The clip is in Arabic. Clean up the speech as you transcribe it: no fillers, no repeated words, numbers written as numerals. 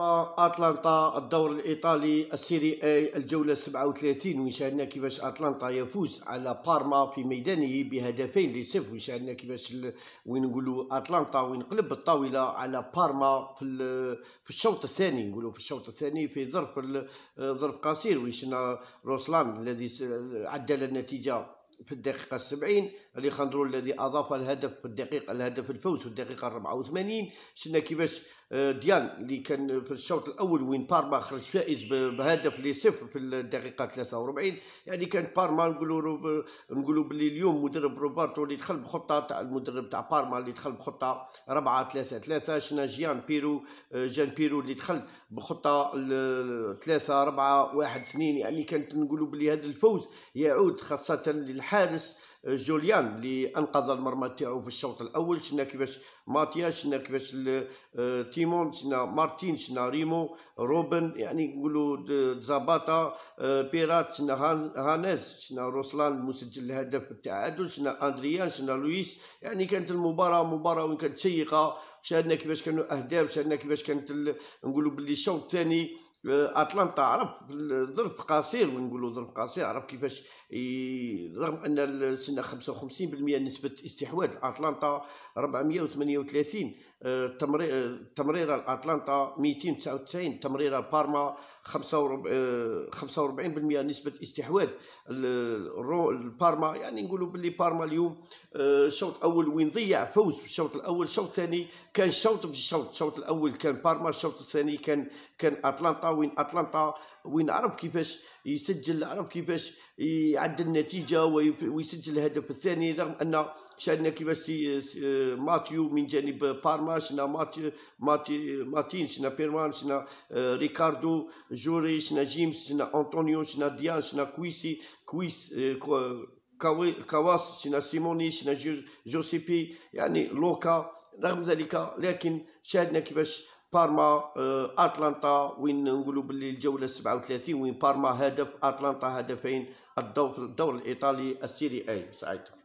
مرحبا. اتلانتا الدور الايطالي السيري اي الجوله 37 وين شاهدنا كيفاش اتلانتا يفوز على بارما في ميدانه ب2-0. وشاهدنا كيفاش وين نقولوا اتلانتا وين قلب الطاوله على بارما في الشوط الثاني. نقولوا في الشوط الثاني في ظرف قصير وين شفنا روسلان الذي عدل النتيجه في الدقيقة 70، اليخاندرو الذي أضاف الهدف في الهدف الفوز في الدقيقة 84. شفنا كيفاش ديان اللي كان في الشوط الأول وين بارما خرج فائز بهدف ل0 في الدقيقة 43. يعني كانت بارما نقولوا باللي اليوم مدرب روبرتو اللي دخل بخطة تاع المدرب تاع بارما اللي دخل بخطة 4-3-3. شفنا جان بيرو اللي دخل بخطة 3-4-1-2. يعني كانت نقولوا باللي هذا الفوز يعود خاصة للحارس جوليان اللي انقذ المرمى تاعو في الشوط الاول. شفنا كيفاش ماتياس، شفنا كيفاش تيمون، شفنا مارتين، شفنا ريمو، روبن، يعني نقولوا زاباتا، بيرات، شفنا هانيز، شفنا روسلان مسجل الهدف التعادل، شفنا اندريان، شفنا لويس. يعني كانت المباراة وين كانت شيقة. شاهدنا كيفاش كانوا اهداف، شاهدنا كيفاش كانت نقولوا باللي الشوط الثاني اتلانتا عرف ظرف قصير ونقولوا ظرف قصير عرف كيفاش رغم ان سنة 55% نسبة استحواذ اتلانتا 438 تمريرة الاتلانتا 299 تمريرة بارما 45% نسبة استحواذ البارما. يعني نقولوا باللي بارما اليوم الشوط الاول وين ضيع فوز في الشوط الاول. الشوط الثاني كان شوط بالشوط. الشوط الاول كان بارما، الشوط الثاني كان اتلانتا وين عرف كيفاش يسجل، عرف كيفاش يعدل النتيجه ويسجل الهدف الثاني. رغم ان شاهدنا كيفاش ماتيو من جانب بارما، شنا ماتين، شنا بيرمان، شنا ريكاردو جوري، شنا جيمس، شنا انطونيو، شنا ديان، شنا كواس، شنا سيموني، شنا جوسيبي، يعني لوكا. رغم ذلك لكن شاهدنا كيفاش بارما اتلانتا وين نقولوا باللي الجوله 37 وين بارما هدف اتلانتا هدفين. الدور الايطالي السيري اي. سعيد.